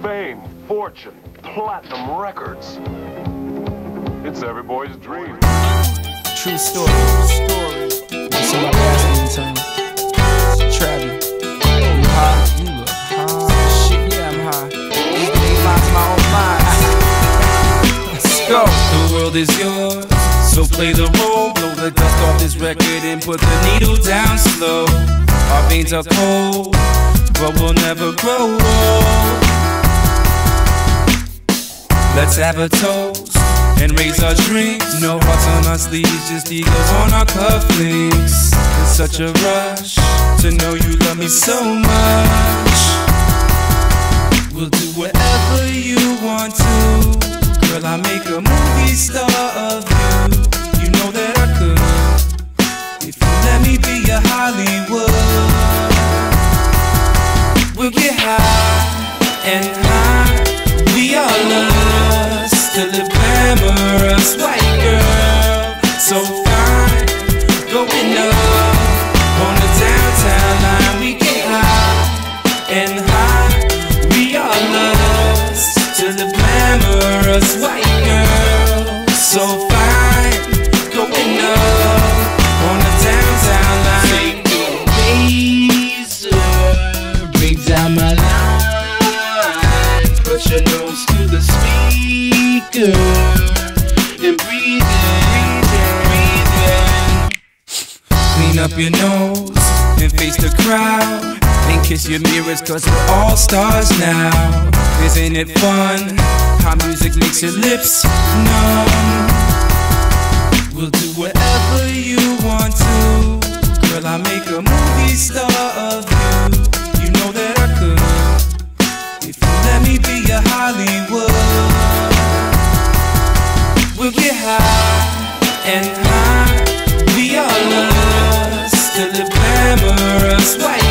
fame, fortune, platinum records. It's every boy's dream. True story. This is my past anytime. Travis, you high? You look high. Shit, yeah, I'm high. These days lines my own mind. Let's go. The world is yours, so play the role. Blow the dust off this record and put the needle down slow. Our veins are cold, but we'll never grow old. Let's have a toast and raise our drinks. No hearts on our sleeves, just egos on our cufflinks. It's such a rush to know you love me so much. We'll do whatever you want to. Girl, I'll make a movie star of you. You know that I could, if you let me be your Hollywood. We'll get high and high. We are lost to live glamorous white girl, so fine, going up on the downtown line. We get high and high. We are lost to live glamorous white girl, so fine, going up on the downtown line. Take your razor, bring down my line, put your nose to the speaker and breathe in. Clean up your nose and face the crowd and kiss your mirrors, cause we're all stars now. Isn't it fun how music makes your lips numb? We'll do whatever you want to. Girl, I'll make a movie star of you. You know that I could, if you let me be your Hollywood. We'll get high and high. We are lost to live glamorous white